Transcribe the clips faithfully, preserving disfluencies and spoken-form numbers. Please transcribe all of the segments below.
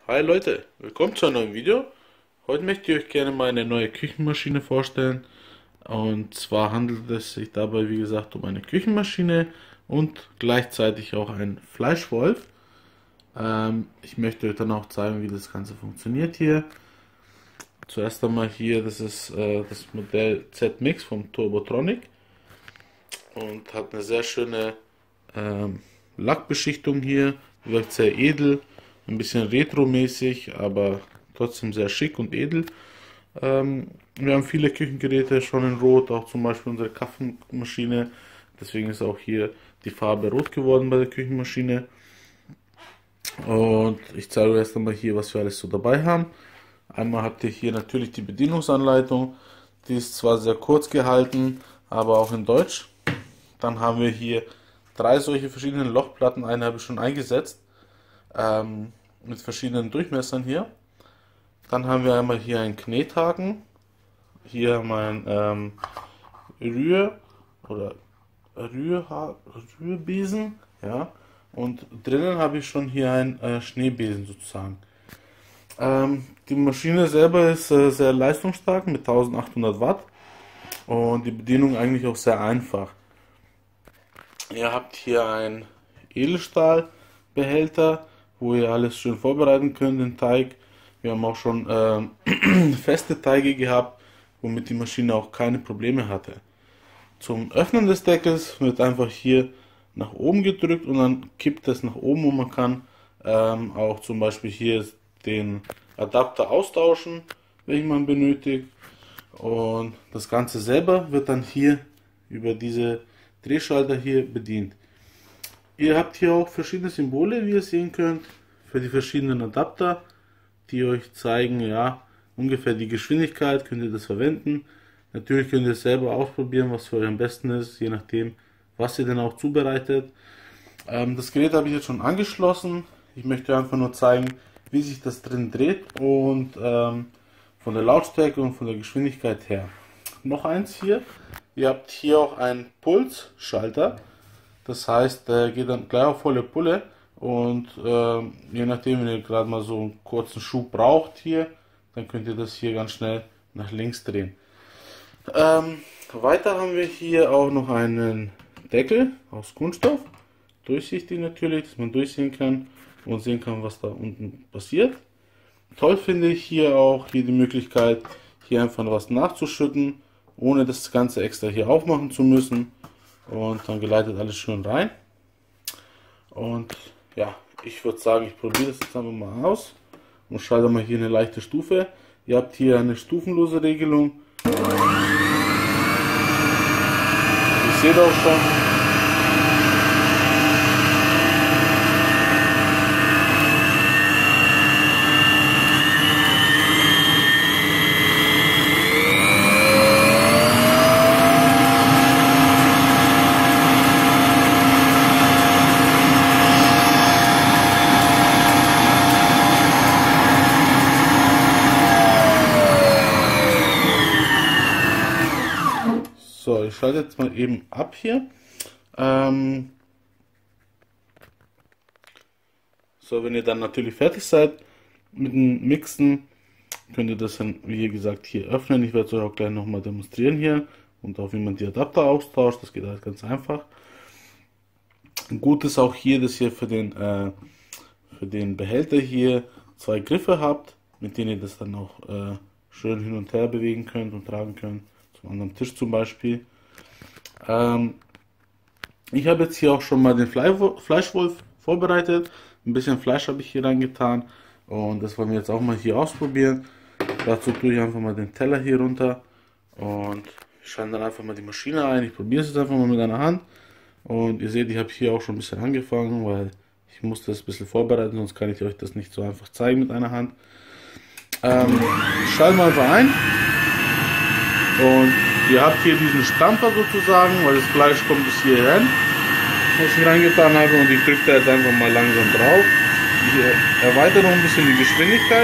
Hi Leute, willkommen zu einem neuen Video. Heute möchte ich euch gerne meine neue Küchenmaschine vorstellen. Und zwar handelt es sich dabei, wie gesagt, um eine Küchenmaschine und gleichzeitig auch einen Fleischwolf. Ähm, ich möchte euch dann auch zeigen, wie das Ganze funktioniert hier. Zuerst einmal hier, das ist äh, das Modell Z-Mix vom Turbotronic und hat eine sehr schöne ähm, Lackbeschichtung hier, wirkt sehr edel. Ein bisschen retro-mäßig, aber trotzdem sehr schick und edel. Ähm, wir haben viele Küchengeräte schon in Rot, auch zum Beispiel unsere Kaffeemaschine. Deswegen ist auch hier die Farbe rot geworden bei der Küchenmaschine. Und ich zeige euch erst einmal hier, was wir alles so dabei haben. Einmal habt ihr hier natürlich die Bedienungsanleitung. Die ist zwar sehr kurz gehalten, aber auch in Deutsch. Dann haben wir hier drei solche verschiedene Lochplatten. Eine habe ich schon eingesetzt. Ähm, mit verschiedenen Durchmessern hier. Dann haben wir einmal hier einen Knethaken. Hier haben wir einen ähm, Rühr- oder Rührha Rührbesen. Ja. Und drinnen habe ich schon hier einen äh, Schneebesen sozusagen. Ähm, die Maschine selber ist äh, sehr leistungsstark mit eintausendachthundert Watt. Und die Bedienung eigentlich auch sehr einfach. Ihr habt hier einen Edelstahlbehälter, wo ihr alles schön vorbereiten könnt, den Teig. Wir haben auch schon äh, feste Teige gehabt, womit die Maschine auch keine Probleme hatte. Zum Öffnen des Deckels wird einfach hier nach oben gedrückt und dann kippt es nach oben und man kann ähm, auch zum Beispiel hier den Adapter austauschen, welchen man benötigt. Und das Ganze selber wird dann hier über diese Drehschalter hier bedient. Ihr habt hier auch verschiedene Symbole, wie ihr sehen könnt, für die verschiedenen Adapter, die euch zeigen, ja, ungefähr die Geschwindigkeit, könnt ihr das verwenden. Natürlich könnt ihr es selber ausprobieren, was für euch am besten ist, je nachdem, was ihr denn auch zubereitet. Ähm, das Gerät habe ich jetzt schon angeschlossen. Ich möchte einfach nur zeigen, wie sich das drin dreht und ähm, von der Lautstärke und von der Geschwindigkeit her. Noch eins hier, ihr habt hier auch einen Pulsschalter. Das heißt, der geht dann gleich auf volle Pulle und äh, je nachdem, wenn ihr gerade mal so einen kurzen Schub braucht hier, dann könnt ihr das hier ganz schnell nach links drehen. Ähm, weiter haben wir hier auch noch einen Deckel aus Kunststoff, durchsichtig natürlich, dass man durchsehen kann und sehen kann, was da unten passiert. Toll finde ich hier auch hier die Möglichkeit, hier einfach was nachzuschütten, ohne das Ganze extra hier aufmachen zu müssen. Und dann geleitet alles schön rein. Und ja, ich würde sagen, ich probiere das jetzt einfach mal aus und schalte mal hier eine leichte Stufe. Ihr habt hier eine stufenlose Regelung. Ihr seht auch schon, so, ich schalte jetzt mal eben ab hier. Ähm so, wenn ihr dann natürlich fertig seid mit dem Mixen, könnt ihr das dann, wie gesagt, hier öffnen. Ich werde es euch auch gleich nochmal demonstrieren hier und auch wie man die Adapter austauscht. Das geht halt ganz einfach. Gut ist auch hier, dass ihr für den, äh, für den Behälter hier zwei Griffe habt, mit denen ihr das dann auch äh, schön hin und her bewegen könnt und tragen könnt. Zum anderen Tisch zum Beispiel. Ähm, ich habe jetzt hier auch schon mal den Fleischwolf vorbereitet. Ein bisschen Fleisch habe ich hier reingetan und das wollen wir jetzt auch mal hier ausprobieren. Dazu tue ich einfach mal den Teller hier runter und schalte dann einfach mal die Maschine ein. Ich probiere es jetzt einfach mal mit einer Hand und ihr seht, ich habe hier auch schon ein bisschen angefangen, weil ich musste das ein bisschen vorbereiten, sonst kann ich euch das nicht so einfach zeigen mit einer Hand. Ähm, schalten wir einfach ein. Und ihr habt hier diesen Stampfer sozusagen, weil das Fleisch kommt bis hierhin, was ich reingetan habe, und ich drücke da jetzt einfach mal langsam drauf. Ich erweitere noch ein bisschen die Geschwindigkeit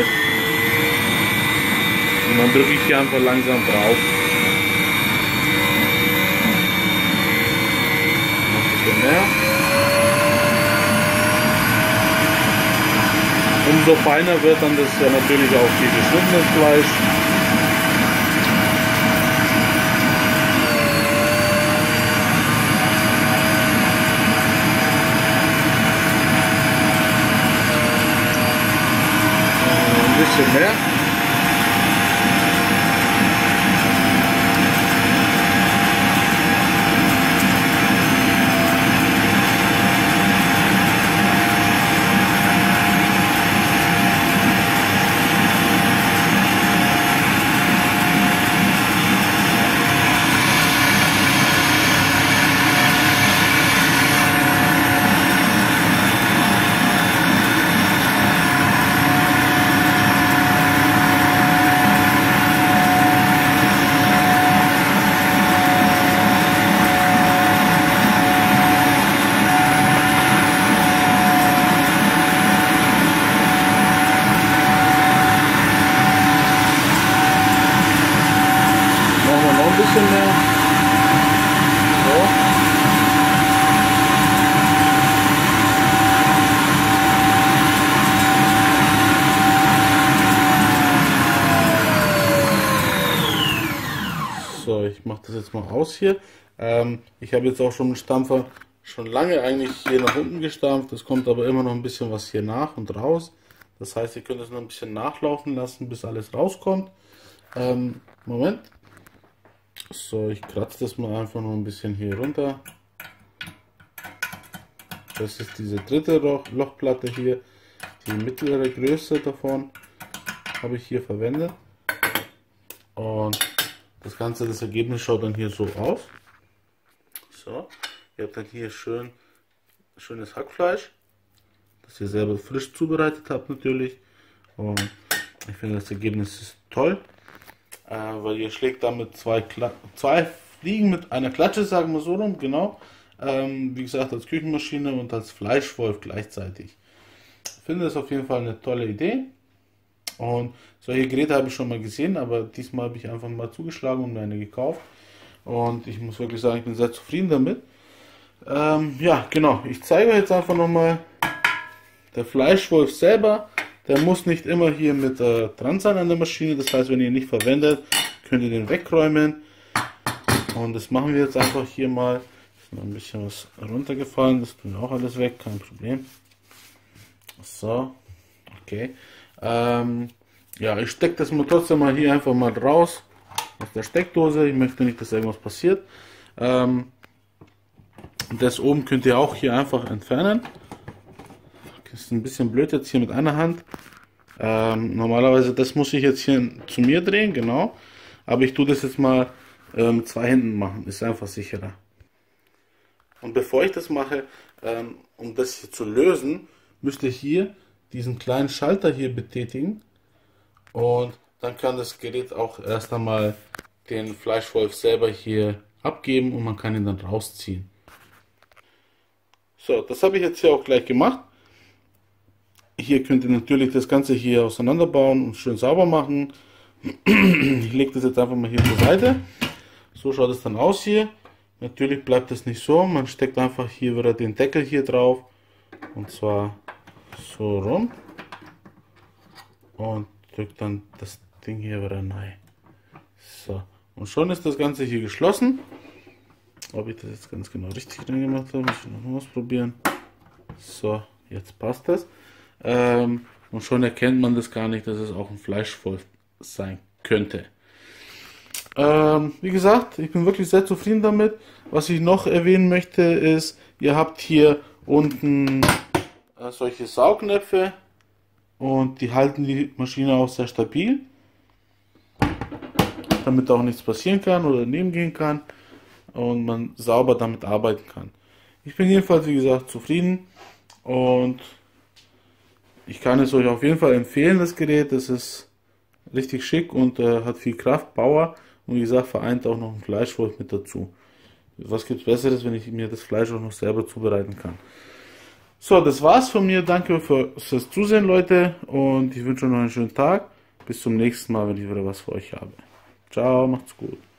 und dann drücke ich hier einfach langsam drauf. Noch ein bisschen mehr. Umso feiner wird dann das ja natürlich auch hier geschnittenes Fleisch. Ein bisschen mehr. Ein bisschen mehr. So. So, ich mache das jetzt mal aus hier. Ähm, ich habe jetzt auch schon einen Stampfer schon lange eigentlich hier nach unten gestampft. Es kommt aber immer noch ein bisschen was hier nach und raus. Das heißt, ihr könnt es noch ein bisschen nachlaufen lassen, bis alles rauskommt. Ähm, Moment. So, ich kratze das mal einfach noch ein bisschen hier runter. Das ist diese dritte Loch Lochplatte hier. Die mittlere Größe davon habe ich hier verwendet. Und das Ganze, das Ergebnis schaut dann hier so aus. So, ihr habt dann hier schön schönes Hackfleisch, das ihr selber frisch zubereitet habt natürlich. Und ich finde, das Ergebnis ist toll. Äh, weil ihr schlägt damit zwei, Kla zwei Fliegen mit einer Klatsche, sagen wir so rum, genau. Ähm, wie gesagt, als Küchenmaschine und als Fleischwolf gleichzeitig. Ich finde das auf jeden Fall eine tolle Idee. Und solche Geräte habe ich schon mal gesehen, aber diesmal habe ich einfach mal zugeschlagen und mir eine gekauft. Und ich muss wirklich sagen, ich bin sehr zufrieden damit. Ähm, ja, genau. Ich zeige euch jetzt einfach nochmal der Fleischwolf selber. Der muss nicht immer hier mit äh, dran sein an der Maschine. Das heißt, wenn ihr ihn nicht verwendet, könnt ihr den wegräumen. Und das machen wir jetzt einfach hier mal. Ist noch ein bisschen was runtergefallen. Das tun wir auch alles weg, kein Problem. So, okay. Ähm, ja, ich stecke das mal trotzdem mal hier einfach mal raus aus der Steckdose. Ich möchte nicht, dass irgendwas passiert. Ähm, das oben könnt ihr auch hier einfach entfernen. Das ist ein bisschen blöd jetzt hier mit einer Hand. Ähm, normalerweise, das muss ich jetzt hier zu mir drehen, genau. Aber ich tue das jetzt mal äh, mit zwei Händen machen, ist einfach sicherer. Und bevor ich das mache, ähm, um das hier zu lösen, müsst ihr hier diesen kleinen Schalter hier betätigen. Und dann kann das Gerät auch erst einmal den Fleischwolf selber hier abgeben und man kann ihn dann rausziehen. So, das habe ich jetzt hier auch gleich gemacht. Hier könnt ihr natürlich das Ganze hier auseinanderbauen und schön sauber machen. Ich lege das jetzt einfach mal hier zur Seite. So schaut es dann aus hier. Natürlich bleibt es nicht so. Man steckt einfach hier wieder den Deckel hier drauf. Und zwar so rum. Und drückt dann das Ding hier wieder rein. So. Und schon ist das Ganze hier geschlossen. Ob ich das jetzt ganz genau richtig drin gemacht habe, muss ich noch mal ausprobieren. So, jetzt passt das. Ähm, und schon erkennt man das gar nicht, dass es auch ein Fleischwolf sein könnte. Ähm, wie gesagt, ich bin wirklich sehr zufrieden damit. Was ich noch erwähnen möchte ist, ihr habt hier unten äh, solche Saugnäpfe und die halten die Maschine auch sehr stabil, damit auch nichts passieren kann oder daneben gehen kann und man sauber damit arbeiten kann. Ich bin jedenfalls, wie gesagt, zufrieden und ich kann es euch auf jeden Fall empfehlen, das Gerät. Das ist richtig schick und äh, hat viel Kraft, Power und wie gesagt, vereint auch noch einen Fleischwolf mit dazu. Was gibt es Besseres, wenn ich mir das Fleisch auch noch selber zubereiten kann? So, das war's von mir. Danke für, fürs Zusehen, Leute, und ich wünsche euch noch einen schönen Tag. Bis zum nächsten Mal, wenn ich wieder was für euch habe. Ciao, macht's gut.